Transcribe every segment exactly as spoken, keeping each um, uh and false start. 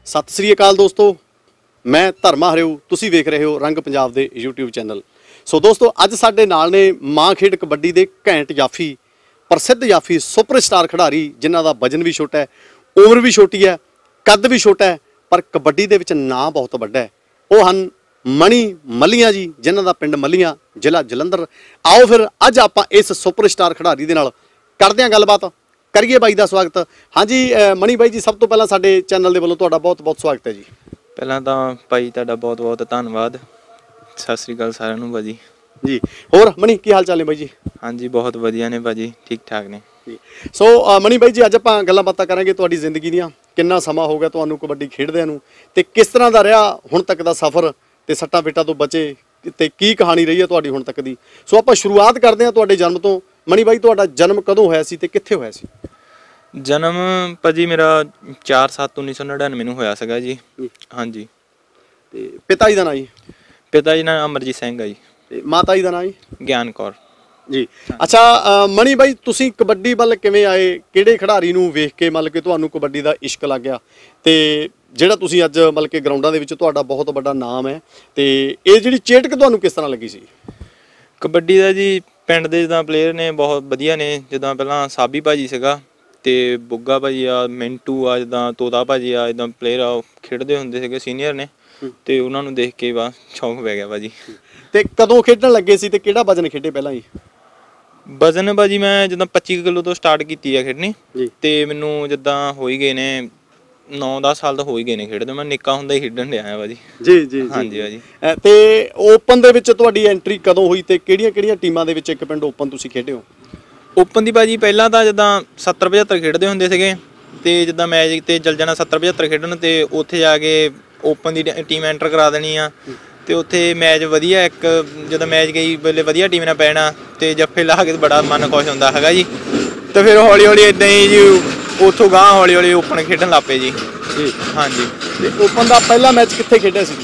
सत श्री अकाल दोस्तों, मैं धर्मा हरिओ, तुसी वेख रहे हो रंग पंजाब दे यूट्यूब चैनल। सो दोस्तों, अज साडे नाल ने मां खेड कबड्डी दे घैंट जाफी, प्रसिद्ध जाफी, सुपर स्टार खिडारी जिन्हां दा वजन भी छोटा है, उम्र भी छोटी है, कद भी छोटा है, पर कबड्डी दे विच नां बहुत वड्डा है। वो हन मणी मलिया जी, जिन्हां दा पिंड मलिया, जिला जलंधर। आओ फिर अज आपां इस सुपर स्टार खिडारी दे नाल करदे हां गलबात, करिए बाई का स्वागत। हाँ जी मनी बाई जी, सब तो पहला साडे चैनल दे वल्लों तुहाडा बहुत बहुत स्वागत है जी। पहला तो भाई तुहाडा बहुत बहुत धन्नवाद। सत श्री अकाल सारिਆਂ ਨੂੰ भाजी जी। होर मनी की हाल चाल है बाई जी? हाँ जी बहुत वधिया ने भाजी, ठीक ठाक ने जी। सो मनी बाई जी, अज आपां गल्लां बातां करांगे तुहाडी जिंदगी दीयां। किन्ना समा हो गया तुहानूं कबड्डी खेडदिਆਂ ਨੂੰ ते किस तरह दा रहा हुण तक दा सफ़र ते सट्टां पेटां तो बचे ते की कहानी रही है तुहाडी हुण तक दी। सो आपां शुरुआत करदे हां तुहाडे जन्म तो। मनी बाई, तुहाडा जन्म कदों होया सी ते कित्थे होया सी? जन्म भाजी मेरा चार सत्त उन्नीस सौ नड़िनवे ਨੂੰ ਹੋਇਆ ਸੀਗਾ ਜੀ। ਹਾਂਜੀ। ਤੇ ਪਿਤਾ ਜੀ ਦਾ ਨਾਂ ਜੀ? ਪਿਤਾ ਜੀ ਨਾਮ ਅਮਰਜੀਤ ਸਿੰਘ ਹੈ ਜੀ। ਤੇ ਮਾਤਾ ਜੀ ਦਾ ਨਾਂ ਜੀ? ਗਿਆਨ ਕੌਰ ਜੀ। ਅੱਛਾ ਮਣੀ ਬਾਈ, ਤੁਸੀਂ ਕਬੱਡੀ ਵੱਲ ਕਿਵੇਂ ਆਏ? ਕਿਹੜੇ ਖਿਡਾਰੀ ਨੂੰ ਵੇਖ ਕੇ ਮਤਲਬ ਕਿ ਤੁਹਾਨੂੰ ਕਬੱਡੀ ਦਾ ਇਸ਼ਕ ਲੱਗ ਗਿਆ ਤੇ ਜਿਹੜਾ ਤੁਸੀਂ ਅੱਜ ਮਤਲਬ ਕਿ ਗਰਾਊਂਡਾਂ ਦੇ ਵਿੱਚ ਤੁਹਾਡਾ ਬਹੁਤ ਵੱਡਾ ਨਾਮ ਹੈ, ਤੇ ਇਹ ਜਿਹੜੀ ਚੇਟਕ ਤੁਹਾਨੂੰ ਕਿਸ ਤਰ੍ਹਾਂ ਲੱਗੀ ਸੀ? ਕਬੱਡੀ ਦਾ ਜੀ ਪਿੰਡ ਦੇ ਜਿੱਦਾਂ ਪਲੇਅਰ ਨੇ ਬਹੁਤ ਵਧੀਆ ਨੇ, ਜਿੱਦਾਂ ਪਹਿਲਾਂ ਸਾਬੀ ਭਾਜੀ ਸੀਗਾ ਤੇ ਬੁੱਗਾ ਭਾਜੀ ਆ, ਮਿੰਟੂ ਆ, ਜਿੱਦਾਂ ਤੋਤਾ ਭਾਜੀ ਆ, ਇੱਦਾਂ ਪਲੇਅਰ ਆ, ਉਹ ਖੇਡਦੇ ਹੁੰਦੇ ਸੀਗੇ, ਸੀਨੀਅਰ ਨੇ, ਤੇ ਉਹਨਾਂ ਨੂੰ ਦੇਖ ਕੇ ਬਸ ਸ਼ੌਂਕ ਪੈ ਗਿਆ ਭਾਜੀ। ਤੇ ਕਦੋਂ ਖੇਡਣ ਲੱਗੇ ਸੀ ਤੇ ਕਿਹੜਾ ਵਜਨ ਖੇਡੇ ਪਹਿਲਾਂ ਜੀ? ਵਜ਼ਨ ਭਾਜੀ ਮੈਂ ਜਿੱਦਾਂ ਪੱਚੀ ਕਿਲੋ ਤੋਂ ਸਟਾਰਟ ਕੀਤੀ ਆ ਖੇਡਣੀ, ਤੇ ਮੈਨੂੰ ਜਿੱਦਾਂ ਹੋ ਹੀ ਗਏ ਨੇ ਨੌ ਦਸ ਸਾਲ ਤਾਂ ਹੋ ਹੀ ਗਏ ਨੇ ਖੇਡਦੇ। ਮੈਂ ਨਿੱਕਾ ਹੁੰਦਾ ਹੀ ਖੇਡਣ ਡਿਆ ਆ ਭਾਜੀ। ਜੀ ਜੀ ਹਾਂਜੀ ਭਾਜੀ। ਤੇ ਓਪਨ ਦੇ ਵਿੱਚ ਤੁਹਾਡੀ ਐਂਟਰੀ ਕਦੋਂ ਹੋਈ ਤੇ ਕਿਹੜੀਆਂ ਕਿਹੜੀਆਂ ਟੀਮਾਂ ਦੇ ਵਿੱਚ ਇੱਕ ਪਿੰਡ ਓਪਨ ਤੁਸੀਂ ਖੇਡੇ ਹੋ? ਓਪਨ ਦੀ ਭਾਜੀ ਪਹਿਲਾਂ ਤਾਂ ਜਿੱਦਾਂ ਸੱਤਰ ਪਝੱਤਰ ਖੇਡਦੇ ਹੁੰਦੇ ਸੀਗੇ, ਤੇ ਜਿੱਦਾਂ ਮੈਚ ਤੇ ਚੱਲ ਜਾਣਾ ਸੱਤਰ ਪਝੱਤਰ ਖੇਡਣ, ਤੇ ਉੱਥੇ ਜਾ ਕੇ ਓਪਨ ਦੀ ਟੀਮ ਐਂਟਰ ਕਰਾ ਦੇਣੀ ਆ, ਤੇ ਉੱਥੇ ਮੈਚ ਵਧੀਆ ਇੱਕ ਜਦੋਂ ਮੈਚ ਗਈ ਵੇਲੇ ਵਧੀਆ ਟੀਮ ਨਾਲ ਪੈਣਾ, ਤੇ ਜੱਫੇ ਲਾ ਕੇ ਬੜਾ ਮਨ ਖੁਸ਼ ਹੁੰਦਾ ਹੈਗਾ ਜੀ। ਤੇ ਫਿਰ ਹੌਲੀ ਹੌਲੀ ਇੱਦਾਂ ਹੀ ਜੀ ਉੱਥੋਂ ਗਾਂਹ ਹੌਲੀ ਹੌਲੀ ਓਪਨ ਖੇਡਣ ਲੱਗ ਪਏ ਜੀ। ਜੀ ਹਾਂਜੀ। ਤੇ ਓਪਨ ਦਾ ਪਹਿਲਾ ਮੈਚ ਕਿੱਥੇ ਖੇਡਿਆ ਸੀ?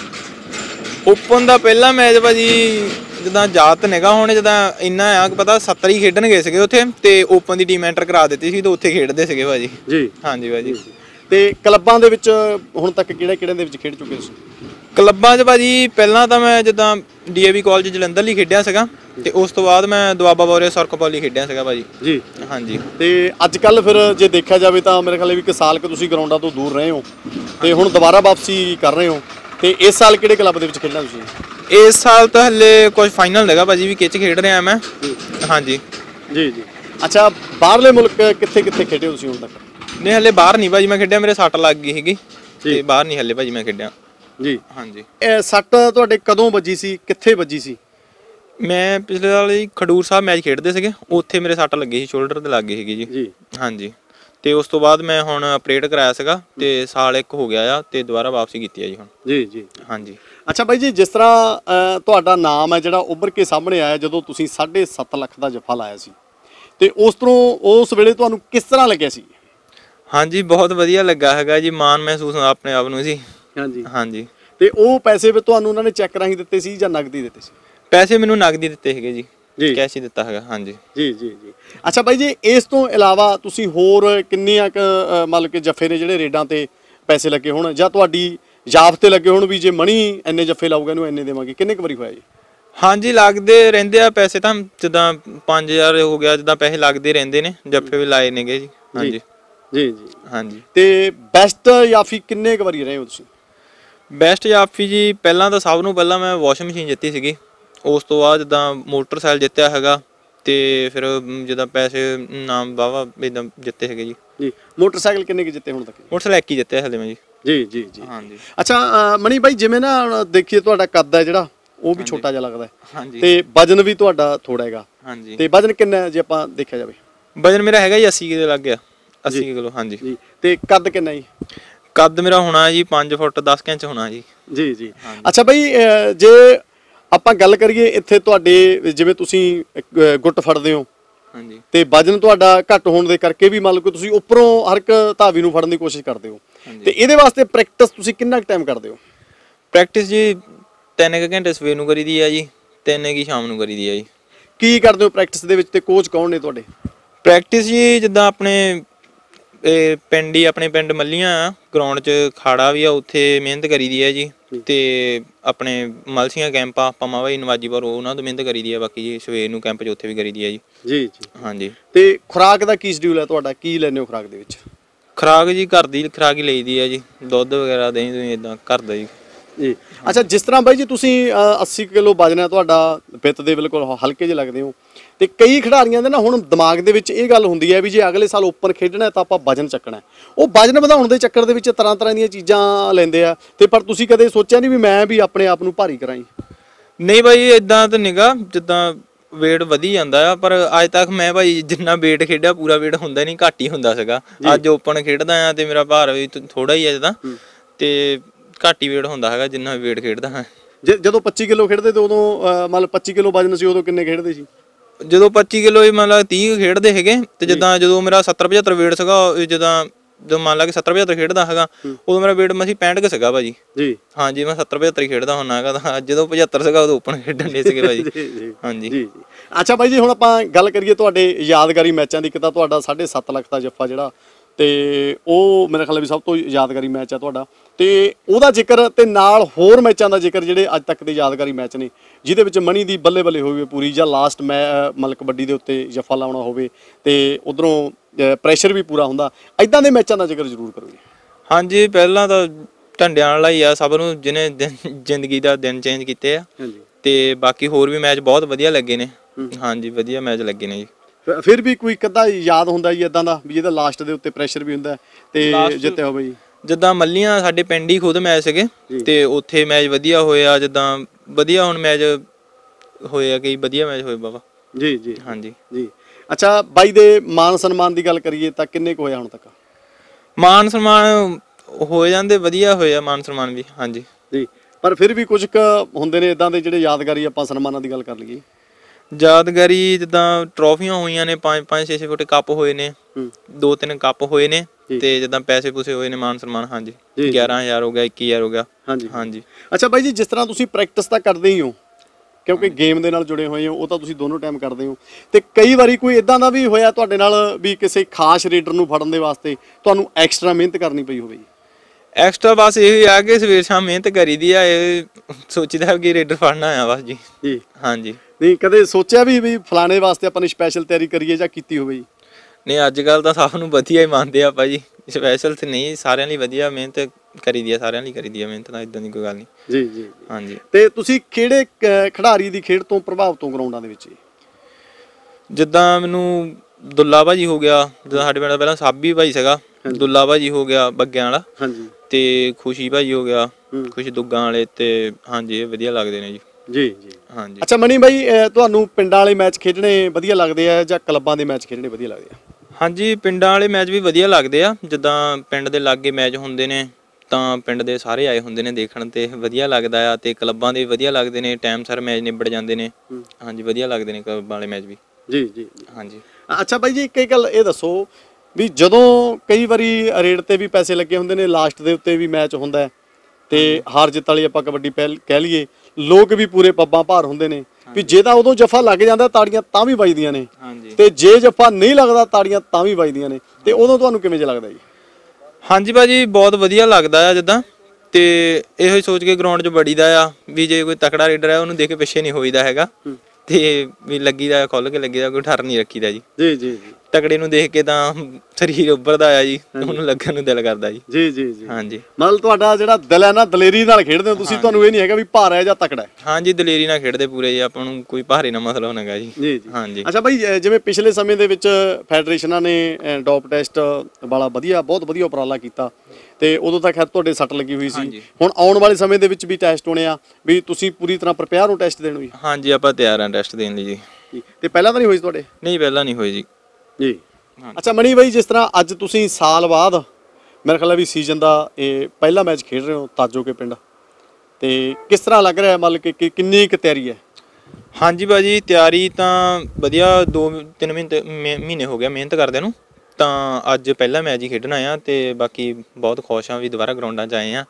ਓਪਨ ਦਾ ਪਹਿਲਾ ਮੈਚ ਭਾਜੀ ਜਿੱਦਾਂ ਯਾਦ ਨਹੀਂਗਾ ਹੁਣ, ਜਿੱਦਾਂ ਇੰਨਾ ਆ ਕਿ ਪਤਾ ਸੱਤਰ ਹੀ ਖੇਡਣ ਗਏ ਸੀਗੇ ਉੱਥੇ, ਤੇ ਓਪਨ ਦੀ ਟੀਮ ਐਂਟਰ ਕਰਾ ਦਿੱਤੀ ਸੀ, ਤੇ ਉੱਥੇ ਖੇਡਦੇ ਸੀਗੇ ਭਾਜੀ। ਜੀ ਹਾਂਜੀ ਭਾਜੀ। ਤੇ ਕਲੱਬਾਂ ਦੇ ਵਿੱਚ ਹੁਣ ਤੱਕ ਕਿਹੜੇ ਕਿਹੜੇ ਦੇ ਵਿੱਚ ਖੇਡ ਚੁੱਕੇ ਤੁਸੀਂ? ਕਲੱਬਾਂ 'ਚ ਭਾਜੀ ਪਹਿਲਾਂ ਤਾਂ ਮੈਂ ਜਿੱਦਾਂ D A V college Jalandhar ਲਈ ਖੇਡਿਆ ਸੀਗਾ, ਤੇ ਉਸ ਤੋਂ ਬਾਅਦ ਮੈਂ ਦੁਆਬਾ ਬੋਰੇ ਸੁਰਖਪੁਰ ਲਈ ਖੇਡਿਆ ਸੀਗਾ ਭਾਜੀ। ਜੀ ਹਾਂਜੀ। ਤੇ ਅੱਜ ਕੱਲ੍ਹ ਫਿਰ ਜੇ ਦੇਖਿਆ ਜਾਵੇ ਤਾਂ ਮੇਰੇ ਖਿਆਲ ਵੀ ਇੱਕ ਸਾਲ ਕਿ ਤੁਸੀਂ ਗਰਾਊਂਡਾਂ ਤੋਂ ਦੂਰ ਰਹੇ ਹੋ, ਤੇ ਹੁਣ ਦੁਬਾਰਾ ਵਾਪਸੀ ਕਰ ਰਹੇ ਹੋ, ਤੇ ਇਸ ਸਾਲ ਕਿਹੜੇ ਕਲੱਬ ਦੇ ਵਿੱਚ ਖੇਡਣਾ ਤੁਸੀਂ? ਇਸ ਸਾਲ ਤਾਂ ਹਲੇ ਕੁਝ ਫਾਈਨਲ ਹੈਗਾ ਭਾਜੀ, ਵੀ ਕਿੱਚ ਖੇਡ ਰਿਹਾ ਮੈਂ। ਹਾਂਜੀ ਜੀ ਜੀ। ਅੱਛਾ, ਬਾਹਰਲੇ ਮੁਲਕ ਕਿੱਥੇ ਕਿੱਥੇ ਖੇਡੇ ਹੋ ਤੁਸੀਂ ਹੁਣ ਤੱਕ? ਨਹੀਂ ਹਲੇ ਬਾਹਰ ਨਹੀਂ ਭਾਜੀ ਮੈਂ ਖੇਡਿਆ, ਮੇਰੇ ਸੱਟ ਲੱਗ ਗਈ ਸੀਗੀ, ਤੇ ਬਾਹਰ ਨਹੀਂ ਹਲੇ ਭਾਜੀ ਮੈਂ ਖੇਡਿਆ। ਜੀ ਹਾਂਜੀ। ਇਹ ਸੱਟ ਤੁਹਾਡੇ ਕਦੋਂ ਵੱਜੀ ਸੀ, ਕਿੱਥੇ ਵੱਜੀ ਸੀ? ਮੈਂ ਪਿਛਲੇ ਸਾਲ ਹੀ ਖਡੂਰ ਸਾਹਿਬ ਮੈਚ ਖੇਡਦੇ ਸੀਗੇ, ਉੱਥੇ ਮੇਰੇ ਸੱਟ ਲੱਗੀ ਸੀ, ਸ਼ੋਲਡਰ ਤੇ ਲੱਗ ਗਈ ਸੀਗੀ ਜੀ। ਹਾਂਜੀ। ਤੇ ਉਸ ਤੋਂ ਬਾਅਦ ਮੈਂ ਹੁਣ ਅਪਡੇਟ ਕਰਾਇਆ ਸੀਗਾ, ਤੇ ਸਾਲ ਇੱਕ ਹੋ ਗਿਆ ਆ, ਤੇ ਦੁਬਾਰਾ ਵਾਪਸੀ ਕੀਤੀ ਹੈ ਜੀ ਹੁਣ। ਜੀ ਜੀ ਹਾਂਜੀ। ਅੱਛਾ ਬਾਈ ਜੀ, ਜਿਸ ਤਰ੍ਹਾਂ ਤੁਹਾਡਾ ਨਾਮ ਹੈ ਜਿਹੜਾ ਉੱਭਰ ਕੇ ਸਾਹਮਣੇ ਆਇਆ ਜਦੋਂ ਤੁਸੀਂ ਸਾਢੇ ਸੱਤ ਲੱਖ ਦਾ ਜੱਫਾ ਲਾਇਆ ਸੀ, ਤੇ ਉਸ ਤੋਂ ਉਸ ਵੇਲੇ ਤੁਹਾਨੂੰ ਕਿਸ ਤਰ੍ਹਾਂ ਲੱਗਿਆ ਸੀ? ਹਾਂਜੀ ਬਹੁਤ ਵਧੀਆ ਲੱਗਾ ਹੈਗਾ ਜੀ, ਮਾਣ ਮਹਿਸੂਸ ਆਪਣੇ ਆਪ ਨੂੰ ਜੀ। ਹਾਂਜੀ ਹਾਂਜੀ। ਤੇ ਉਹ ਪੈਸੇ ਵੀ ਤੁਹਾਨੂੰ ਉਹਨਾਂ ਨੇ ਚੈੱਕ ਰਾਹੀਂ ਦਿੱਤੇ ਸੀ ਜਾਂ ਨਗਦੀ ਦਿੱਤੇ ਸੀ? ਪੈਸੇ ਮੈਨੂੰ ਨਗਦੀ ਦਿੱਤੇ ਹੈਗੇ ਜੀ, ਕੈਸ਼ ਹੀ ਦਿੱਤਾ ਹੈਗਾ। ਹਾਂਜੀ ਜੀ ਜੀ ਜੀ। ਅੱਛਾ ਬਾਈ ਜੀ, ਇਸ ਤੋਂ ਇਲਾਵਾ ਤੁਸੀਂ ਹੋਰ ਕਿੰਨੀਆਂ ਕੁ ਮਤਲਬ ਕਿ ਜੱਫੇ ਨੇ ਜਿਹੜੇ ਰੇਡਾਂ ਤੇ ਪੈਸੇ ਲੱਗੇ ਹੋਣ, ਜਾਂ ਤੁਹਾਡੀ ਜਾਬ ਤੇ ਲੱਗੇ ਹੋਣ ਵੀ ਜੇ ਮਣੀ ਇੰਨੇ ਜੱਫੇ ਲਾਊਗਾ ਇਹਨੂੰ ਇੰਨੇ ਦੇਵਾਂਗੇ, ਕਿੰਨੇ ਕੁ ਵਾਰੀ ਹੋਇਆ ਜੀ? ਹਾਂਜੀ ਲੱਗਦੇ ਰਹਿੰਦੇ ਆ ਪੈਸੇ, ਤਾਂ ਜਿੱਦਾਂ ਪੰਜ ਹਜ਼ਾਰ ਹੋ ਗਿਆ, ਜਿੱਦਾਂ ਪੈਸੇ ਲੱਗਦੇ ਰਹਿੰਦੇ ਨੇ, ਜੱਫੇ ਵੀ ਲਾਏ ਨੇਗੇ ਜੀ। ਹਾਂਜੀ ਜੀ ਜੀ ਹਾਂਜੀ। ਤੇ ਬੈਸਟ ਜਾਫੀ ਕਿੰਨੇ ਕੁ ਵਾਰੀ ਰਹੇ ਹੋ ਤੁਸੀਂ? ਬੈਸਟ ਜਾਫੀ ਜੀ ਪਹਿਲਾਂ ਤਾਂ ਸਭ ਨੂੰ ਪਹਿਲਾਂ ਮੈਂ ਵਾਸ਼ਿੰਗ ਮਸ਼ੀਨ ਜਿੱਤੀ ਸੀਗੀ, ਉਸ ਤੋਂ ਬਾਅਦ ਜਿੱਦਾਂ ਮੋਟਰਸਾਈਕਲ ਜਿੱਤਿਆ ਹੈਗਾ, ਤੇ ਫਿਰ ਜਿੱਦਾਂ ਪੈਸੇ ਨਾਮ ਵਾਹਵਾ ਇੱਦਾਂ ਜਿੱਤੇ ਹੈਗੇ ਜੀ। ਜੀ ਮੋਟਰਸਾਈਕਲ ਕਿੰਨੇ ਕੁ ਜਿੱਤੇ ਹੁਣ ਤੱਕ? ਮੋਟਰਸਾਈਕਲ ਇੱਕ ਹੀ ਜਿੱਤਿਆ ਹਲੇ ਮੈਂ ਜੀ। ਜੀ ਜੀ ਜੀ ਹਾਂਜੀ। ਅੱਛਾ ਮਣੀ ਬਾਈ, ਜਿਵੇਂ ਨਾ ਦੇਖੀਏ ਤੁਹਾਡਾ ਕੱਦ ਹੈ ਜਿਹੜਾ ਉਹ ਵੀ ਛੋਟਾ ਜਿਹਾ ਲੱਗਦਾ, ਤੇ ਵਜਨ ਵੀ ਤੁਹਾਡਾ ਥੋੜਾ ਹੈਗਾ। ਹਾਂਜੀ। ਤੇ ਵਜਨ ਕਿੰਨਾ ਜੇ ਆਪਾਂ ਦੇਖਿਆ ਜਾਵੇ? ਵਜਨ ਮੇਰਾ ਹੈਗਾ ਜੀ ਅੱਸੀ ਕਿਲੋ ਲੱਗ ਗਿਆ, ਅੱਸੀ ਕਿਲੋ। ਹਾਂਜੀ। ਤੇ ਕੱਦ ਕਿੰਨਾ ਜੀ? ਕੱਦ ਮੇਰਾ ਹੋਣਾ ਜੀ ਪੰਜ ਫੁੱਟ ਦਸ ਇੰਚ ਹੋਣਾ ਜੀ। ਜੀ ਜੀ। ਅੱਛਾ ਬਾਈ, ਜੇ ਆਪਾਂ ਗੱਲ ਕਰੀਏ ਇੱਥੇ ਤੁਹਾਡੇ ਜਿਵੇਂ ਤੁਸੀਂ ਗੁੱਟ ਫੜਦੇ ਹੋ, ਹਾਂਜੀ, ਤੇ ਵਜਨ ਤੁਹਾਡਾ ਘੱਟ ਹੋਣ ਦੇ ਕਰਕੇ ਵੀ ਮੰਨ ਲਓ ਤੁਸੀਂ ਉੱਪਰੋਂ ਹਰ ਇੱਕ ਧਾਵੀ ਨੂੰ ਫੜਨ ਦੀ ਕੋਸ਼ਿਸ਼ ਕਰਦੇ ਹੋ, ਤੇ ਇਹਦੇ ਵਾਸਤੇ ਪ੍ਰੈਕਟਿਸ ਤੁਸੀਂ ਕਿੰਨਾ ਕੁ ਟਾਈਮ ਕਰਦੇ ਹੋ? ਪ੍ਰੈਕਟਿਸ ਜੀ ਤਿੰਨ ਕੁ ਘੰਟੇ ਸਵੇਰ ਨੂੰ ਕਰੀਦੀ ਆ ਜੀ, ਤਿੰਨ ਕੀ ਸ਼ਾਮ ਨੂੰ ਕਰੀਦੀ ਆ ਜੀ। ਕੀ ਕਰਦੇ ਹੋ ਪ੍ਰੈਕਟਿਸ ਦੇ ਵਿੱਚ, ਤੇ ਕੋਚ ਕੌਣ ਨੇ ਤੁਹਾਡੇ? ਪ੍ਰੈਕਟਿਸ ਜੀ ਜਿੱਦਾਂ ਆਪਣੇ ਇਹ ਪਿੰਡ ਹੀ ਆਪਣੇ ਪਿੰਡ ਮੱਲੀਆਂ ਆ, ਗਰਾਊਂਡ 'ਚ ਖਾੜਾ ਵੀ ਆ, ਉੱਥੇ ਮਿਹਨਤ ਕਰੀਦੀ ਹੈ ਜੀ। ਤੇ ਆਪਣੇ ਮਲਸੀਆਂ ਕੈਂਪ ਆ ਪੰਮਾ ਭਾਈ ਨਵਾਜੀਪੁਰ, ਉਹਨਾਂ ਤੋਂ ਮਿਹਨਤ ਕਰੀਦੀ ਹੈ। ਬਾਕੀ ਜੀ ਸਵੇਰ ਨੂੰ ਕੈਂਪ 'ਚ ਉੱਥੇ ਵੀ ਕਰੀਦੀ ਹੈ ਜੀ। ਜੀ ਜੀ ਹਾਂਜੀ। ਤੇ ਖੁਰਾਕ ਦਾ ਕੀ ਸ਼ਡਿਊਲ ਹੈ ਤੁਹਾਡਾ, ਕੀ ਲੈਂਦੇ ਹੋ ਖੁਰਾਕ ਦੇ ਵਿੱਚ? ਖੁਰਾਕ ਜੀ ਘਰ ਦੀ ਖੁਰਾਕ ਹੀ ਲਈਦੀ ਹੈ ਜੀ, ਦੁੱਧ ਵਗੈਰਾ ਦਹੀਂ ਦਹੀਂ ਇੱਦਾਂ ਘਰ ਦਾ ਜੀ। ਜੀ ਅੱਛਾ, ਜਿਸ ਤਰ੍ਹਾਂ ਬਾਈ ਜੀ ਤੁਸੀਂ ਅੱਸੀ ਕਿਲੋ ਵਜਨ ਹੈ ਤੁਹਾਡਾ, ਪਿੱਤ ਦੇ ਬਿਲਕੁਲ ਹਲਕੇ ਜਿਹੇ ਲੱਗਦੇ ਹੋ, ਤੇ ਕਈ ਖਿਡਾਰੀਆਂ ਦੇ ਨਾ ਹੁਣ ਦਿਮਾਗ ਦੇ ਵਿੱਚ ਇਹ ਗੱਲ ਹੁੰਦੀ ਹੈ ਵੀ ਜੇ ਅਗਲੇ ਸਾਲ ਓਪਨ ਖੇਡਣਾ ਤਾਂ ਆਪਾਂ ਵਜਨ ਚੱਕਣਾ। ਉਹ ਵਜਨ ਵਧਾਉਣ ਦੇ ਚੱਕਰ ਦੇ ਵਿੱਚ ਤਰ੍ਹਾਂ ਤਰ੍ਹਾਂ ਦੀਆਂ ਚੀਜ਼ਾਂ ਲੈਂਦੇ ਆ, ਤੇ ਪਰ ਤੁਸੀਂ ਕਦੇ ਸੋਚਿਆ ਨਹੀਂ ਵੀ ਮੈਂ ਵੀ ਆਪਣੇ ਆਪ ਨੂੰ ਭਾਰੀ ਕਰਾਂ? ਨਹੀਂ ਬਾਈ, ਇਦਾਂ ਤਾਂ ਨਿਗਾ, ਜਿੱਦਾਂ ਵੇਟ ਵਧੀ ਜਾਂਦਾ ਆ, ਪਰ ਅੱਜ ਤੱਕ ਮੈਂ ਭਾਈ ਜਿੰਨਾ ਵੇਟ ਖੇਡਿਆ ਪੂਰਾ ਵੇਟ ਹੁੰਦਾ ਨਹੀਂ, ਘੱਟ ਹੀ ਹੁੰਦਾ ਸੀਗਾ। ਅੱਜ ਓਪਨ ਖੇਡਦਾ ਆ ਤੇ ਮੇਰਾ ਭਾਰ ਵੀ ਥੋੜਾ ਹੀ ਆ ਜਿੱਦਾਂ, ਤੇ ਘੱਟ ਹੀ ਵੇਟ ਹੁੰਦਾ ਹੈਗਾ ਜਿੰਨਾ ਵੇਟ ਖੇਡਦਾ ਹਾਂ। ਜਦੋਂ ਪੱਚੀ ਕਿਲੋ ਖੇਡਦੇ ਤੇ ਉਦੋਂ ਮਤਲਬ ਪੱਚੀ ਕਿਲੋ ਵਜਨ ਸੀ, ਉਦੋਂ ਕਿੰਨੇ ਖੇਡਦੇ ਸੀ? ਜਦੋਂ ਪੱਚੀ ਕਿਲੋ ਹੀ ਮਤਲਬ ਤੀਹ ਖੇਡਦੇ ਹੈਗੇ, ਤੇ ਜਿੱਦਾਂ ਜਦੋਂ ਮੇਰਾ ਸੱਤਰ ਪਝੱਤਰ ਵੇਟ ਸੀਗਾ, ਜਿੱਦਾਂ ਜਦੋਂ ਮੰਨ ਲਾ ਕਿ ਸੱਤਰ ਪਝੱਤਰ ਖੇਡਦਾ ਹੈਗਾ, ਉਦੋਂ ਮੇਰਾ ਵੇਟ ਮਸੀਂ ਪੈਂਹਠ ਕੁ ਸੀਗਾ ਭਾਜੀ। ਜੀ ਹਾਂਜੀ, ਮੈਂ ਸੱਤਰ ਪਝੱਤਰ ਹੀ ਖੇਡਦਾ ਹੁੰਦਾ ਹੈਗਾ, ਤਾਂ ਜਦੋਂ ਪਝੱਤਰ ਸੀਗਾ ਉਦੋਂ ਓਪਨ ਖੇਡਣ ਦੇ ਸੀਗੇ ਭਾਜੀ। ਹਾਂਜੀ ਜੀ। ਅੱਛਾ ਬਾਈ ਜੀ, ਹੁਣ ਆਪਾਂ ਗੱਲ ਕਰੀਏ ਤੁਹਾਡੇ ਯਾਦਗਾਰੀ ਮੈਚਾਂ ਦੀ। ਇੱਕ ਤਾਂ ਤੁਹਾਡਾ ਸਾਢੇ ਸੱਤ ਲੱਖ ਦਾ ਜੱਫਾ ਜਿਹੜਾ, ਤੇ ਉਹ ਮੇਰੇ ਖਿਆਲ ਵੀ ਸਭ ਤੋਂ ਯਾਦਗਾਰੀ ਮੈਚ ਆ ਤੁਹਾਡਾ, ਤੇ ਉਹਦਾ ਜ਼ਿਕਰ ਤੇ ਨਾਲ ਹੋਰ ਮੈਚਾਂ ਦਾ ਜ਼ਿਕਰ ਜਿਹੜੇ ਅੱਜ ਤੱਕ ਦੇ ਯਾਦਗਾਰੀ ਮੈਚ ਨੇ, ਜਿਹਦੇ ਵਿੱਚ ਮਣੀ ਦੀ ਬੱਲੇ ਬੱਲੇ ਹੋਵੇ ਪੂਰੀ, ਜਾਂ ਲਾਸਟ ਮੈ ਮਤਲਬ ਕਬੱਡੀ ਦੇ ਉੱਤੇ ਜੱਫਾ ਲਾਉਣਾ ਹੋਵੇ ਤੇ ਉਧਰੋਂ ਪ੍ਰੈਸ਼ਰ ਵੀ ਪੂਰਾ ਹੁੰਦਾ, ਐਦਾਂ ਦੇ ਮੈਚਾਂ ਦਾ ਜ਼ਿਕਰ ਜ਼ਰੂਰ ਕਰੋ ਜੀ। ਹਾਂਜੀ, ਪਹਿਲਾਂ ਤਾਂ ਝੰਡਿਆਂ ਵਾਲਾ ਹੀ ਆ ਸਭ ਨੂੰ, ਜਿਹਨੇ ਜ਼ਿੰਦਗੀ ਦਾ ਦਿਨ ਚੇਂਜ ਕੀਤੇ ਆ, ਤੇ ਬਾਕੀ ਹੋਰ ਵੀ ਮੈਚ ਬਹੁਤ ਵਧੀਆ ਲੱਗੇ ਨੇ। ਹਾਂਜੀ, ਵਧੀਆ ਮੈਚ ਲੱਗੇ ਨੇ ਜੀ। ਫਿਰ ਵੀ ਕੋਈ ਕੱਦਾ ਯਾਦ ਹੁੰਦਾ ਜੀ ਇਦਾਂ ਦਾ ਵੀ ਜਿਹਦਾ ਲਾਸਟ ਦੇ ਉੱਤੇ ਪ੍ਰੈਸ਼ਰ ਵੀ ਹੁੰਦਾ ਤੇ ਜਿੱਤਿਆ ਹੋਵੇ ਜੀ? ਜਿੱਦਾਂ ਮੱਲੀਆਂ ਸਾਡੇ ਪਿੰਡ ਹੀ ਖੁਦ ਮੈਚ ਸੀਗੇ, ਤੇ ਉੱਥੇ ਮੈਚ ਵਧੀਆ ਹੋਇਆ, ਜਿੱਦਾਂ ਵਧੀਆ ਹੁਣ ਮੈਚ ਹੋਏ ਆ, ਕਈ ਵਧੀਆ ਮੈਚ ਹੋਏ ਬਾਬਾ ਜੀ। ਜੀ ਹਾਂਜੀ ਜੀ। ਅੱਛਾ ਬਾਈ ਦੇ ਮਾਨ ਸਨਮਾਨ ਦੀ ਗੱਲ ਕਰੀਏ ਤਾਂ ਕਿੰਨੇ ਕੁ ਹੋਇਆ ਹੁਣ ਤੱਕ? ਮਾਨ ਸਨਮਾਨ ਹੋ ਜਾਂਦੇ, ਵਧੀਆ ਹੋਇਆ ਮਾਨ ਸਨਮਾਨ ਵੀ। ਹਾਂਜੀ ਜੀ, ਪਰ ਫਿਰ ਵੀ ਕੁਝ ਕੁ ਹੁੰਦੇ ਨੇ ਇਦਾਂ ਦੇ ਜਿਹੜੇ ਯਾਦਗਾਰੀ, ਆਪਾਂ ਸਨਮਾਨਾਂ ਦੀ ਗੱਲ ਕਰ ਲਈਏ। ਯਾਦਗਾਰੀ ਜਿੱਦਾਂ ਟਰੋਫੀਆਂ ਹੋਈਆਂ ਨੇ, ਪੰਜ ਪੰਜ ਛੇ ਛੇ ਫੁੱਟ ਕੱਪ ਹੋਏ ਨੇ, ਦੋ ਤਿੰਨ ਕੱਪ ਹੋਏ ਨੇ, ਤੇ ਜਿੱਦਾਂ ਪੈਸੇ ਪੂਸੇ ਹੋਏ ਨੇ ਮਾਨ ਸਨਮਾਨ। ਹਾਂਜੀ, ਗਿਆਰਾਂ ਹਜ਼ਾਰ ਹੋ ਗਿਆ, ਇੱਕੀ ਹਜ਼ਾਰ ਹੋ ਗਿਆ। ਹਾਂਜੀ ਹਾਂਜੀ। ਅੱਛਾ ਬਾਈ ਜੀ, ਜਿਸ ਤਰ੍ਹਾਂ ਤੁਸੀਂ ਪ੍ਰੈਕਟਿਸ ਤਾਂ ਕਰਦੇ ਹੀ ਹੋ, ਕਿਉਂਕਿ ਗੇਮ ਦੇ ਨਾਲ ਜੁੜੇ ਹੋਏ ਹੋ, ਉਹ ਤਾਂ ਤੁਸੀਂ ਦੋਨੋਂ ਟਾਈਮ ਕਰਦੇ ਹੋ, ਤੇ ਕਈ ਵਾਰੀ ਕੋਈ ਇਦਾਂ ਦਾ ਵੀ ਹੋਇਆ ਤੁਹਾਡੇ ਨਾਲ ਵੀ ਕਿਸੇ ਖਾਸ ਰੇਡਰ ਨੂੰ ਫੜਨ ਦੇ ਵਾਸਤੇ ਤੁਹਾਨੂੰ ਐਕਸਟਰਾ ਮਿਹਨਤ ਕਰਨੀ ਪਈ ਹੋਵੇ? ਐਕਸਟਰਾ ਬਸ ਇਹ ਆ ਕਿ ਸਵੇਰ ਸ਼ਾਮ ਮਿਹਨਤ ਕਰੀਦੀ ਆ, ਇਹ ਸੋਚੀਦਾ ਕਿ ਰੇਡਰ ਫੜਨਾ ਆ ਬਸ ਜੀ। ਜੀ ਹਾਂਜੀ। ਨਹੀਂ ਕਦੇ ਸੋਚਿਆ ਵੀ ਵੀ ਫਲਾਣੇ ਵਾਸਤੇ ਆਪਾਂ ਨੇ ਸਪੈਸ਼ਲ ਤਿਆਰੀ ਕਰੀਏ ਜਾਂ ਕੀਤੀ ਹੋਵੇ ਜੀ? ਨਹੀਂ, ਅੱਜ ਕੱਲ੍ਹ ਤਾਂ ਸਭ ਨੂੰ ਵਧੀਆ ਹੀ ਮੰਨਦੇ ਆ ਭਾਜੀ, ਸਪੈਸ਼ਲ ਤੇ ਨਹੀਂ, ਸਾਰਿਆਂ ਲਈ ਵਧੀਆ ਮਿਹਨਤ ਕਰੀਦੀ ਆ, ਸਾਰਿਆਂ ਲਈ ਕਰੀਦੀ ਆ ਮਿਹਨਤ, ਤਾਂ ਇਦਾਂ ਦੀ ਕੋਈ ਗੱਲ ਨਹੀਂ। ਜੀ ਜੀ ਹਾਂਜੀ। ਤੇ ਤੁਸੀਂ ਕਿਹੜੇ ਖਿਡਾਰੀ ਦੀ ਖੇਡ ਤੋਂ ਪ੍ਰਭਾਵਿਤ ਹੋ ਗਰਾਊਂਡਾਂ ਦੇ ਵਿੱਚ? ਜਿੱਦਾਂ ਮੈਨੂੰ ਦੁੱਲਾ ਭਾਜੀ ਹੋ ਗਿਆ, ਜਿੱਦਾਂ ਸਾਡੇ ਪਿੰਡ ਦਾ ਪਹਿਲਾਂ ਸਾਬੀ ਭਾਈ ਸੀਗਾ, ਦੁੱਲਾ ਭਾਜੀ ਹੋ ਗਿਆ ਬੱਗਿਆਂ ਵਾਲਾ। ਹਾਂਜੀ। ਤੇ ਖੁਸ਼ੀ ਭਾਜੀ ਹੋ ਗਿਆ, ਖੁਸ਼ੀ ਦੁੱਗਾਂ ਵਾਲੇ, ਤੇ ਹਾਂਜੀ ਇਹ ਵਧੀਆ ਲੱਗਦੇ ਨੇ ਜੀ। ਜੀ ਜੀ ਹਾਂਜੀ। ਅੱਛਾ ਮਣੀ ਬਾਈ, ਤੁਹਾਨੂੰ ਪਿੰਡਾਂ ਵਾਲੇ ਮੈਚ ਖੇਡਣੇ ਵਧੀਆ ਲੱਗਦੇ ਆ ਜਾਂ ਕਲੱਬਾਂ ਦੇ ਮੈਚ ਖੇਡਣੇ ਵਧੀਆ ਲੱਗਦੇ ਆ? ਹਾਂਜੀ, ਪਿੰਡਾਂ ਵਾਲੇ ਮੈਚ ਵੀ ਵਧੀਆ ਲੱਗਦੇ ਆ, ਜਿੱਦਾਂ ਪਿੰਡ ਦੇ ਲਾਗੇ ਮੈਚ ਹੁੰਦੇ ਨੇ ਤਾਂ ਪਿੰਡ ਦੇ ਸਾਰੇ ਆਏ ਹੁੰਦੇ ਨੇ ਦੇਖਣ, ਤੇ ਵਧੀਆ ਲੱਗਦਾ ਆ, ਤੇ ਕਲੱਬਾਂ ਦੇ ਵੀ ਵਧੀਆ ਲੱਗਦੇ ਨੇ, ਟਾਈਮ ਸਿਰ ਮੈਚ ਨਿਬੜ ਜਾਂਦੇ ਨੇ। ਹਾਂਜੀ, ਵਧੀਆ ਲੱਗਦੇ ਨੇ ਕਲੱਬਾਂ ਵਾਲੇ ਮੈਚ ਵੀ। ਜੀ ਜੀ ਹਾਂਜੀ। ਅੱਛਾ ਬਾਈ ਜੀ, ਇੱਕ ਇੱਕ ਗੱਲ ਇਹ ਦੱਸੋ ਵੀ ਜਦੋਂ ਕਈ ਵਾਰੀ ਰੇਡ ਤੇ ਵੀ ਪੈਸੇ ਲੱਗੇ ਹੁੰਦੇ ਨੇ, ਲਾਸਟ ਦੇ ਉੱਤੇ ਵੀ ਮੈਚ ਹੁੰਦਾ ਤੇ ਹਾਰ ਜਿੱਤ ਵਾਲੀ ਆਪਾਂ ਕਬੱਡੀ ਪਹਿਲ ਕਹਿ ਲਈਏ, ਲੋਕ ਵੀ ਪੂਰੇ ਪੱਬਾਂ ਭਾਰ ਹੁੰਦੇ ਨੇ ਵੀ ਜੇ ਤਾਂ ਉਦੋਂ ਜੱਫਾ ਲੱਗ ਜਾਂਦਾ ਤਾੜੀਆਂ ਤਾਂ ਵੀ ਵੱਜਦੀਆਂ ਨੇ, ਤੇ ਜੇ ਜੱਫਾ ਨਹੀਂ ਲੱਗਦਾ ਤਾੜੀਆਂ ਤਾਂ ਵੀ ਵੱਜਦੀਆਂ ਨੇ, ਤੇ ਉਦੋਂ ਤੁਹਾਨੂੰ ਕਿਵੇਂ ਜਿਹਾ ਲੱਗਦਾ ਜੀ? ਹਾਂਜੀ ਭਾਜੀ, ਬਹੁਤ ਵਧੀਆ ਲੱਗਦਾ ਆ ਜਿੱਦਾਂ, ਤੇ ਇਹੋ ਹੀ ਸੋਚ ਕੇ ਗਰਾਊਂਡ 'ਚ ਵੜੀਦਾ ਆ ਵੀ ਜੇ ਕੋਈ ਤਕੜਾ ਰੇਡਰ ਹੈ ਉਹਨੂੰ ਦੇਖ ਕੇ ਪਿੱਛੇ ਨਹੀਂ ਹੋਈਦਾ ਹੈਗਾ, ਤੇ ਵੀ ਲੱਗੀਦਾ ਖੁੱਲ ਕੇ ਲੱਗੀਦਾ, ਕੋਈ ਠਰ ਨਹੀਂ ਰੱਖੀਦਾ ਜੀ। ਜੀ ਜੀ ਜੀ। ਤਕੜੇ ਨੂੰ ਦੇਖ ਕੇ ਤਾਂ ਸਰੀਰ ਉੱਭਰਦਾ ਆ ਜੀ, ਉਹਨੂੰ ਲੱਗਣ ਨੂੰ ਦਿਲ ਕਰਦਾ ਜੀ। ਜੀ ਜੀ ਜੀ ਹਾਂਜੀ। ਮਤਲਬ ਤੁਹਾਡਾ ਜਿਹੜਾ ਦਿਲ ਹੈ ਨਾ, ਦਲੇਰੀ ਨਾਲ ਖੇਡਦੇ ਹੋ ਤੁਸੀਂ, ਤੁਹਾਨੂੰ ਇਹ ਨਹੀਂ ਹੈਗਾ ਵੀ ਭਾਰਾ ਹੈ ਜਾਂ ਤਕੜਾ ਹੈ? ਹਾਂਜੀ, ਦਲੇਰੀ ਨਾਲ ਖੇਡਦੇ ਪੂਰੇ ਜੀ, ਆਪਾਂ ਨੂੰ ਕੋਈ ਭਾਰੇ ਨਾਲ ਮਸਲਾ ਹੋਣਾ ਹੈਗਾ ਜੀ। ਜੀ ਜੀ ਹਾਂਜੀ। ਅੱਛਾ ਬਾਈ, ਜਿਵੇਂ ਪਿਛਲੇ ਸਮੇਂ ਦੇ ਵਿੱਚ ਫੈਡਰੇਸ਼ਨਾਂ ਨੇ ਡੋਪ ਟੈਸਟ ਵਾਲਾ ਵਧੀਆ ਬਹੁਤ ਵਧੀਆ ਉਪਰਾਲਾ ਕੀਤਾ, ਤੇ ਉਦੋਂ ਤਾਂ ਖੈਰ ਤੁਹਾਡੇ ਸੱਟ ਲੱਗੀ ਹੋਈ ਸੀ, ਹੁਣ ਆਉਣ ਵਾਲੇ ਸਮੇਂ ਦੇ ਵਿੱਚ ਵੀ ਟੈਸਟ ਹੋਣੇ ਆ, ਵੀ ਤੁਸੀਂ ਪੂਰੀ ਤਰ੍ਹਾਂ ਪ੍ਰਿਪੇਅਰ ਹੋ ਟੈਸਟ ਦੇਣ ਲਈ? ਹਾਂਜੀ, ਆਪਾਂ ਤਿਆਰ ਹਾਂ ਟੈਸਟ ਦੇਣ ਲਈ ਜੀ। ਤੇ ਪਹਿਲਾਂ ਤਾਂ ਨਹੀਂ ਹੋਈ ਤੁਹਾਡੇ? ਨਹੀਂ, ਪਹਿਲਾਂ ਨਹੀਂ ਹੋਈ ਜੀ। ਜੀ। ਅੱਛਾ ਮਣੀ ਬਾਈ, ਜਿਸ ਤਰ੍ਹਾਂ ਅੱਜ ਤੁਸੀਂ ਸਾਲ ਬਾਅਦ ਮੇਰੇ ਖਿਆਲ ਵੀ ਸੀਜ਼ਨ ਦਾ ਇਹ ਪਹਿਲਾ ਮੈਚ ਖੇਡ ਰਹੇ ਹੋ ਤਾਜੋ ਕੇ ਪਿੰਡ, ਤੇ ਕਿਸ ਤਰ੍ਹਾਂ ਲੱਗ ਰਿਹਾ, ਮਤਲਬ ਕਿ ਕਿੰਨੀ ਕੁ ਤਿਆਰੀ ਹੈ? ਹਾਂਜੀ ਭਾਜੀ, ਤਿਆਰੀ ਤਾਂ ਵਧੀਆ, ਦੋ ਤਿੰਨ ਮਹੀਨੇ ਮਹੀਨੇ ਹੋ ਗਿਆ ਮਿਹਨਤ ਕਰਦਿਆਂ ਨੂੰ, ਤਾਂ ਅੱਜ ਪਹਿਲਾ ਮੈਚ ਹੀ ਖੇਡਣਾ ਆ, ਤੇ ਬਾਕੀ ਬਹੁਤ ਖੁਸ਼ ਹਾਂ ਵੀ ਦੁਬਾਰਾ ਗਰਾਊਂਡਾਂ 'ਚ ਆਏ ਹਾਂ,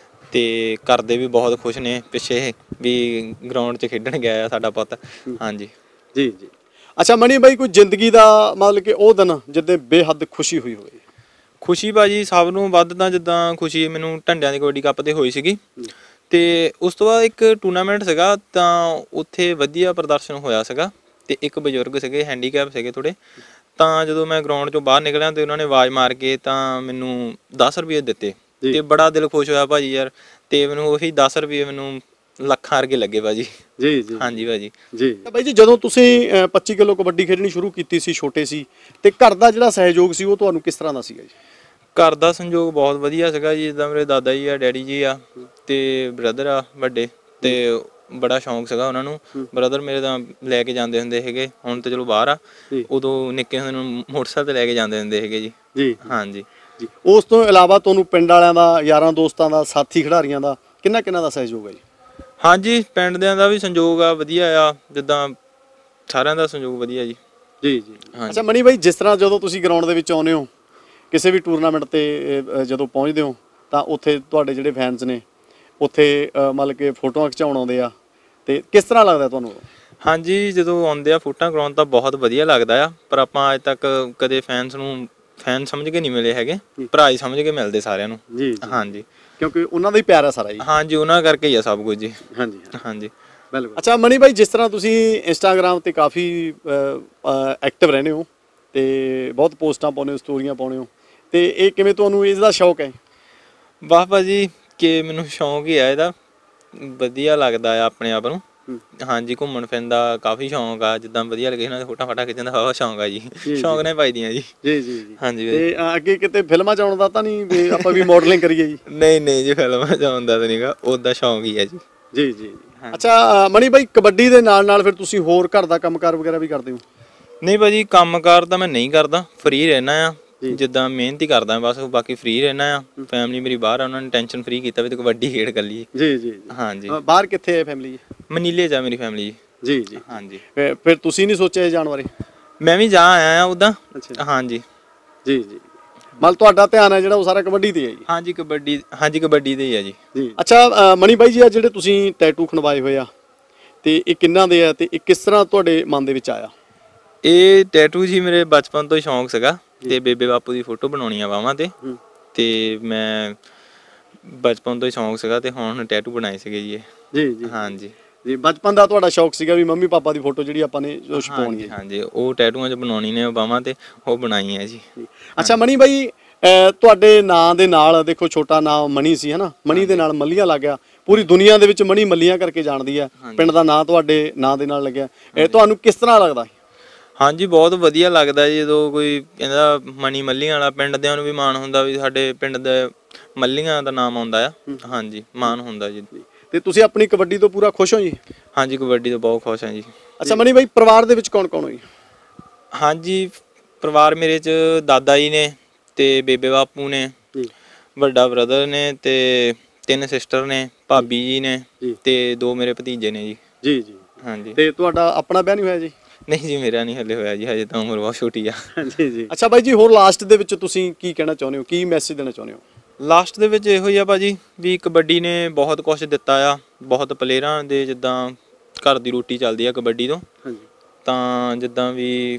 ਤੇ ਘਰ ਦੇ ਵੀ ਬਹੁਤ ਖੁਸ਼ ਨੇ ਪਿੱਛੇ ਵੀ ਗਰਾਊਂਡ 'ਚ ਖੇਡਣ ਗਿਆ ਆ ਸਾਡਾ ਪੁੱਤ। ਹਾਂਜੀ। ਜੀ ਜੀ। ਅੱਛਾ ਮਣੀ ਬਾਈ, ਕੋਈ ਜ਼ਿੰਦਗੀ ਦਾ ਮਤਲਬ ਕਿ ਉਹ ਦਿਨ ਜਿੱਦੇ ਬੇਹੱਦ ਖੁਸ਼ੀ ਹੋਈ ਹੋਵੇ? ਖੁਸ਼ੀ ਭਾਜੀ ਸਭ ਨੂੰ ਵੱਧ ਤਾਂ ਜਿੱਦਾਂ ਖੁਸ਼ੀ ਮੈਨੂੰ ਢੰਡਿਆਂ ਦੀ ਕਬੱਡੀ ਕੱਪ ਤੇ ਹੋਈ ਸੀਗੀ ਤੇ ਉਸ ਤੋਂ ਬਾਅਦ ਇੱਕ ਟੂਰਨਾਮੈਂਟ ਸੀਗਾ ਤਾਂ ਉੱਥੇ ਵਧੀਆ ਪ੍ਰਦਰਸ਼ਨ ਹੋਇਆ ਸੀਗਾ ਤੇ ਇੱਕ ਬਜ਼ੁਰਗ ਸੀਗੇ ਹੈਂਡੀਕੈਪ ਸੀਗੇ ਥੋੜੇ ਤਾਂ ਜਦੋਂ ਮੈਂ ਗਰਾਊਂਡ ਚੋਂ ਬਾਹਰ ਨਿਕਲਿਆ ਤੇ ਉਹਨਾਂ ਨੇ ਆਵਾਜ਼ ਮਾਰ ਕੇ ਤਾਂ ਮੈਨੂੰ ਦਸ ਰੁਪਏ ਦਿੱਤੇ ਤੇ ਬੜਾ ਦਿਲ ਖੁਸ਼ ਹੋਇਆ ਭਾਜੀ ਯਾਰ ਤੇ ਮੈਨੂੰ ਉਹੀ ਦਸ ਰੁਪਏ ਮੈਨੂੰ ਲੱਖਾਂ ਵਰਗੇ ਲੱਗੇ ਭਾਜੀ। ਜੀ ਜੀ ਹਾਂਜੀ ਭਾਜੀ ਜੀ ਬਾਈ ਜੀ ਜਦੋਂ ਤੁਸੀਂ ਪੱਚੀ ਕਿਲੋ ਕਬੱਡੀ ਖੇਡਣੀ ਸ਼ੁਰੂ ਕੀਤੀ ਸੀ ਛੋਟੇ ਸੀ ਤੇ ਘਰ ਦਾ ਜਿਹੜਾ ਸਹਿਯੋਗ ਸੀ ਉਹ ਤੁਹਾਨੂੰ ਕਿਸ ਤਰ੍ਹਾਂ ਦਾ ਸੀਗਾ ਜੀ? ਘਰ ਦਾ ਸੰਯੋਗ ਬਹੁਤ ਵਧੀਆ ਸੀਗਾ ਜੀ ਜਿੱਦਾਂ ਮੇਰੇ ਦਾਦਾ ਜੀ ਆ ਡੈਡੀ ਜੀ ਆ ਤੇ ਬ੍ਰਦਰ ਆ ਵੱਡੇ ਤੇ ਬੜਾ ਸ਼ੌਂਕ ਸੀਗਾ ਉਹਨਾਂ ਨੂੰ ਬ੍ਰਦਰ ਮੇਰੇ ਤਾਂ ਲੈ ਕੇ ਜਾਂਦੇ ਹੁੰਦੇ ਹੈਗੇ ਹੁਣ ਤਾਂ ਚਲੋ ਬਾਹਰ ਆ ਉਦੋਂ ਨਿੱਕੇ ਹੁੰਦੇ ਨੂੰ ਮੋਟਰਸਾਈਕਲ ਤੇ ਲੈ ਕੇ ਜਾਂਦੇ ਹੁੰਦੇ ਹੈਗੇ ਜੀ। ਜੀ ਹਾਂਜੀ ਜੀ ਉਸ ਤੋਂ ਇਲਾਵਾ ਤੁਹਾਨੂੰ ਪਿੰਡ ਵਾਲਿਆਂ ਦਾ ਯਾਰਾਂ ਦੋਸਤਾਂ ਦਾ ਸਾਥੀ ਖਿਡਾਰੀਆਂ ਦਾ ਕਿੰਨਾ ਕਿੰਨਾ ਦਾ ਸਹਿਯੋਗ ਹੈ ਜੀ? ਹਾਂਜੀ ਪਿੰਡ ਦਿਆਂ ਦਾ ਵੀ ਸੰਯੋਗ ਆ ਵਧੀਆ ਆ ਜਿੱਦਾਂ ਸਾਰਿਆਂ ਦਾ ਸੰਯੋਗ ਵਧੀਆ ਜੀ। ਜੀ ਜੀ ਅੱਛਾ ਮਨੀ ਬਾਈ ਜਿਸ ਤਰ੍ਹਾਂ ਜਦੋਂ ਤੁਸੀਂ ਗਰਾਊਂਡ ਦੇ ਵਿੱਚ ਆਉਂਦੇ ਹੋ ਕਿਸੇ ਵੀ ਟੂਰਨਾਮੈਂਟ ਤੇ ਜਦੋਂ ਪਹੁੰਚਦੇ ਹੋ ਤਾਂ ਉੱਥੇ ਤੁਹਾਡੇ ਜਿਹੜੇ ਫੈਨਸ ਨੇ ਉੱਥੇ ਮਤਲਬ ਕਿ ਫੋਟੋਆਂ ਖਿਚਾਉਣ ਆਉਂਦੇ ਆ ਤੇ ਕਿਸ ਤਰ੍ਹਾਂ ਲੱਗਦਾ ਤੁਹਾਨੂੰ? ਹਾਂਜੀ ਜਦੋਂ ਆਉਂਦੇ ਆ ਫੋਟੋਆਂ ਕਰਾਉਣ ਤਾਂ ਬਹੁਤ ਵਧੀਆ ਲੱਗਦਾ ਆ ਪਰ ਆਪਾਂ ਅੱਜ ਤੱਕ ਕਦੇ ਫੈਨਸ ਨੂੰ ਫੈਨ ਸਮਝ ਕੇ ਨਹੀਂ ਮਿਲੇ ਹੈਗੇ ਭਰਾ ਹੀ ਸਮਝ ਕੇ ਮਿਲਦੇ ਸਾਰਿਆਂ ਨੂੰ। ਜੀ ਹਾਂਜੀ ਕਿਉਂਕਿ ਉਹਨਾਂ ਦਾ ਹੀ ਪਿਆਰ ਆ ਸਾਰਾ ਜੀ। ਹਾਂਜੀ ਉਹਨਾਂ ਕਰਕੇ ਹੀ ਆ ਸਭ ਕੁਝ ਜੀ। ਹਾਂਜੀ ਹਾਂਜੀ ਬਿਲਕੁਲ। ਅੱਛਾ ਮਨੀ ਬਾਈ ਜਿਸ ਤਰ੍ਹਾਂ ਤੁਸੀਂ ਇੰਸਟਾਗ੍ਰਾਮ ਤੇ ਕਾਫੀ ਐਕਟਿਵ ਰਹਿੰਦੇ ਹੋ ਤੇ ਬਹੁਤ ਪੋਸਟਾਂ ਪਾਉਂਦੇ ਹੋ ਸਟੋਰੀਆਂ ਪਾਉਂਦੇ ਹੋ ਤੇ ਇਹ ਕਿਵੇਂ ਤੁਹਾਨੂੰ ਇਸ ਦਾ ਸ਼ੌਕ ਹੈ? ਵਾਹ ਭਾਜੀ ਕਿ ਮੈਨੂੰ ਸ਼ੌਂਕ ਹੀ ਆ ਇਹਦਾ ਵਧੀਆ ਲੱਗਦਾ ਆ ਆਪਣੇ ਆਪ ਨੂੰ। ਹਾਂਜੀ ਘੁੰਮਣ ਫਿਰਨ ਦਾ ਕਾਫੀ ਸ਼ੌਂਕ ਆ ਜਿੱਦਾਂ ਵਧੀਆ ਲੱਗੇ ਇਹਨਾਂ ਦੇ ਫੋਟੋ ਫਾਟਾ ਖਿੱਚਣ ਦਾ ਬਹੁਤ ਸ਼ੌਂਕ ਆ ਜੀ। ਸ਼ੌਂਕ ਨੇ ਪਾਈ ਦੀਆਂ ਜੀ। ਜੀ ਜੀ ਹਾਂਜੀ ਤੇ ਅੱਗੇ ਕਿਤੇ ਫਿਲਮਾਂ ਚ ਆਉਣ ਦਾ ਤਾਂ ਨਹੀਂ ਵੀ ਆਪਾਂ ਵੀ ਮਾਡਲਿੰਗ ਕਰੀਏ ਜੀ? ਨਹੀਂ ਨਹੀਂ ਜੀ ਫਿਲਮਾਂ ਚ ਆਉਣ ਦਾ ਤਾਂ ਨਹੀਂਗਾ ਉਹਦਾ ਸ਼ੌਂਕ ਹੀ ਆ ਜੀ। ਜੀ ਜੀ ਅੱਛਾ ਮਨੀ ਬਾਈ ਕਬੱਡੀ ਦੇ ਨਾਲ ਨਾਲ ਫਿਰ ਤੁਸੀਂ ਹੋਰ ਘਰ ਦਾ ਕੰਮਕਾਰ ਵਗੈਰਾ ਵੀ ਕਰਦੇ ਹੋ? ਨਹੀਂ ਭਾਜੀ ਕੰਮਕਾਰ ਤਾਂ ਮੈਂ ਨਹੀਂ ਕਰਦਾ ਫ੍ਰੀ ਰਹਿਣਾ ਆ ਜਿੱਦਾਂ ਮਿਹਨਤ ਹੀ ਕਰਦਾ ਬਸ ਬਾਕੀ ਫ੍ਰੀ ਰਹਿਣਾ ਆ। ਫੈਮਿਲੀ ਮੇਰੀ ਬਾਹਰ ਆ ਉਹਨਾਂ ਨੇ ਟੈਨਸ਼ਨ ਫ੍ਰੀ ਕੀਤਾ ਵੀ ਤੂੰ ਕਬੱਡੀ ਖੇਡ ਕਰ ਲਈ। ਜੀ ਜੀ ਹਾਂਜੀ ਬਾਹਰ ਕਿੱਥੇ ਹੈ ਫੈਮਿਲੀ? ਮਨੀਲੇ ਜਾ ਮੇਰੀ ਫੈਮਿਲੀ ਜੀ। ਜੀ ਹਾਂਜੀ ਫਿਰ ਤੁਸੀਂ ਨਹੀਂ ਸੋਚਿਆ ਜਾਣ ਬਾਰੇ? ਮੈਂ ਵੀ ਜਾ ਆਇਆ ਆ ਉਦਾਂ। ਹਾਂਜੀ ਜੀ ਜੀ ਮਤਲਬ ਤੁਹਾਡਾ ਧਿਆਨ ਹੈ ਜਿਹੜਾ ਉਹ ਸਾਰਾ ਕਬੱਡੀ ਤੇ ਹੈ ਜੀ? ਹਾਂਜੀ ਕਬੱਡੀ ਹਾਂਜੀ ਕਬੱਡੀ ਤੇ ਹੀ ਹੈ ਜੀ। ਜੀ ਅੱਛਾ ਮਨੀ ਬਾਈ ਜੀ ਆ ਜਿਹੜੇ ਤੁਸੀਂ ਟੈਟੂ ਖਣਵਾਏ ਹੋਏ ਆ ਤੇ ਇਹ ਕਿੰਨਾਂ ਦੇ ਆ ਤੇ ਇਹ ਕਿਸ ਤਰ੍ਹਾਂ ਤੁਹਾਡੇ ਮਨ ਦੇ ਵਿੱਚ ਆਇਆ? ਇਹ ਟੈਟੂ ਜੀ ਮੇਰੇ ਬਚਪਨ ਤੋਂ ਹੀ ਸ਼ੌਂਕ ਸੀਗਾ ਤੇ ਬੇਬੇ ਬਾਪੂ ਦੀ ਫੋਟੋ ਬਣਾਉਣੀ ਆ ਬਾਹਾਂ ਤੇ ਤੇ ਮੈਂ ਬਚਪਨ ਤੋਂ ਹੀ ਸ਼ੌਂਕ ਸੀਗਾ ਤੇ ਹੁਣ ਟੈਟੂ ਬਣਾਏ ਸੀਗੇ ਜੀ ਇਹ। ਜੀ ਜੀ ਹਾਂਜੀ ਜੀ ਬਚਪਨ ਦਾ ਤੁਹਾਡਾ ਸ਼ੌਂਕ ਸੀਗਾ ਵੀ ਮੰਮੀ ਪਾਪਾ ਦੀ ਫੋਟੋ ਜਿਹੜੀ ਆਪਾਂ ਨੇ ਉਹ ਛਪਾਉਣੀ ਹੈ? ਹਾਂਜੀ ਉਹ ਟੈਟੂਆਂ 'ਚ ਬਣਾਉਣੀ ਨੇ ਬਾਹਾਂ ਤੇ ਉਹ ਬਣਾਈ ਹੈ ਜੀ। ਅੱਛਾ ਮਨੀ ਬਾਈ ਤੁਹਾਡੇ ਨਾਂ ਦੇ ਨਾਲ ਦੇਖੋ ਛੋਟਾ ਨਾਂ ਮਨੀ ਸੀ ਹਨਾ ਮਨੀ ਦੇ ਨਾਲ ਮੱਲੀਆਂ ਲੱਗ ਗਿਆ ਪੂਰੀ ਦੁਨੀਆ ਦੇ ਵਿੱਚ ਮਨੀ ਮੱਲੀਆਂ ਕਰਕੇ ਜਾਣਦੀ ਆ ਪਿੰਡ ਦਾ ਨਾਂ ਤੁਹਾਡੇ ਨਾਂ ਦੇ ਨਾਲ ਲੱਗਿਆ ਇਹ ਤੁਹਾਨੂੰ ਕਿਸ ਤਰ੍ਹਾਂ ਲੱਗਦਾ? ਹਾਂਜੀ ਬਹੁਤ ਵਧੀਆ ਲੱਗਦਾ ਜੀ ਜਦੋਂ ਕੋਈ ਕਹਿੰਦਾ ਮਨੀ ਮੱਲੀਆਂ ਵਾਲਾ ਪਿੰਡ ਦਿਆਂ ਨੂੰ ਵੀ ਮਾਣ ਹੁੰਦਾ ਵੀ ਸਾਡੇ ਪਿੰਡ ਦੇ ਮੱਲੀਆਂ ਦਾ ਨਾਮ ਆਉਂਦਾ ਆ। ਹਾਂਜੀ ਮਾਣ ਹੁੰਦਾ ਜੀ। ਤੇ ਤੁਸੀਂ ਆਪਣੀ ਕਬੱਡੀ ਤੋਂ ਪੂਰਾ ਖੁਸ਼ ਹੋ ਜੀ? ਹਾਂਜੀ ਕਬੱਡੀ ਤੋਂ ਬਹੁਤ ਖੁਸ਼ ਹਾਂ ਜੀ। ਅੱਛਾ ਮਨੀ ਬਾਈ ਪਰਿਵਾਰ ਦੇ ਵਿੱਚ ਕੌਣ ਕੌਣ ਹੋ ਜੀ? ਹਾਂਜੀ ਪਰਿਵਾਰ ਮੇਰੇ 'ਚ ਦਾਦਾ ਜੀ ਨੇ ਤੇ ਬੇਬੇ ਬਾਪੂ ਨੇ ਵੱਡਾ ਬ੍ਰਦਰ ਨੇ ਤੇ ਤਿੰਨ ਸਿਸਟਰ ਨੇ ਭਾਬੀ ਜੀ ਨੇ ਤੇ ਦੋ ਮੇਰੇ ਭਤੀਜੇ ਨੇ ਜੀ। ਜੀ ਜੀ ਹਾਂਜੀ ਤੇ ਤੁਹਾਡਾ ਆਪਣਾ ਵਿਆਹ ਨਹੀਂ ਹੋਇਆ ਜੀ? ਨਹੀਂ ਜੀ ਮੇਰਾ ਨਹੀਂ ਹਲੇ ਹੋਇਆ ਜੀ ਹਜੇ ਤਾਂ ਉਮਰ ਬਹੁਤ ਛੋਟੀ ਆ। ਜੀ ਜੀ ਅੱਛਾ ਬਾਈ ਜੀ ਹੋਰ ਲਾਸਟ ਦੇ ਵਿੱਚ ਤੁਸੀਂ ਕੀ ਕਹਿਣਾ ਚਾਹੁੰਦੇ ਹੋ ਕੀ ਮੈਸੇਜ ਦੇਣਾ ਚਾਹੁੰਦੇ ਹੋ? ਲਾਸਟ ਦੇ ਵਿੱਚ ਇਹੋ ਹੀ ਆ ਭਾਜੀ ਵੀ ਕਬੱਡੀ ਨੇ ਬਹੁਤ ਕੁਛ ਦਿੱਤਾ ਆ ਬਹੁਤ ਪਲੇਅਰਾਂ ਦੇ ਜਿੱਦਾਂ ਘਰ ਦੀ ਰੋਟੀ ਚੱਲਦੀ ਆ ਕਬੱਡੀ ਤੋਂ ਤਾਂ ਜਿੱਦਾਂ ਵੀ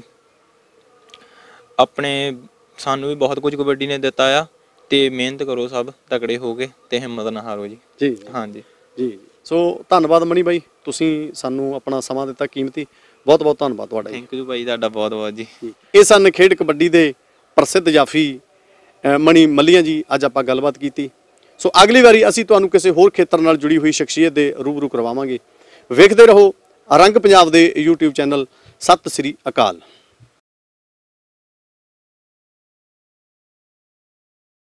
ਆਪਣੇ ਸਾਨੂੰ ਵੀ ਬਹੁਤ ਕੁਝ ਕਬੱਡੀ ਨੇ ਦਿੱਤਾ ਆ ਤੇ ਮਿਹਨਤ ਕਰੋ ਸਭ ਤਕੜੇ ਹੋ ਕੇ ਤੇ ਹਿੰਮਤ ਨਾ ਹਾਰੋ ਜੀ। ਜੀ ਹਾਂਜੀ ਜੀ ਸੋ ਧੰਨਵਾਦ ਮਨੀ ਬਾਈ ਤੁਸੀਂ ਸਾਨੂੰ ਆਪਣਾ ਸਮਾਂ ਦਿੱਤਾ ਕੀਮਤੀ ਬਹੁਤ ਬਹੁਤ ਧੰਨਵਾਦ ਤੁਹਾਡਾ। ਥੈਂਕ ਯੂ ਭਾਈ ਤੁਹਾਡਾ ਬਹੁਤ ਬਹੁਤ ਜੀ। ਇਹ ਸਨ ਖੇਡ ਕਬੱਡੀ ਦੇ ਪ੍ਰਸਿੱਧ ਜਾਫੀ ਮਨੀ ਮੱਲੀਆਂ ਜੀ ਅੱਜ ਆਪਾਂ ਗੱਲਬਾਤ ਕੀਤੀ ਸੋ ਅਗਲੀ ਵਾਰੀ ਅਸੀਂ ਤੁਹਾਨੂੰ ਕਿਸੇ ਹੋਰ ਖੇਤਰ ਨਾਲ ਜੁੜੀ ਹੋਈ ਸ਼ਖਸੀਅਤ ਦੇ ਰੂਬਰੂ ਕਰਵਾਵਾਂਗੇ। ਵੇਖਦੇ ਰਹੋ ਰੰਗ ਪੰਜਾਬ ਦੇ YouTube ਚੈਨਲ। ਸਤਿ ਸ੍ਰੀ ਅਕਾਲ।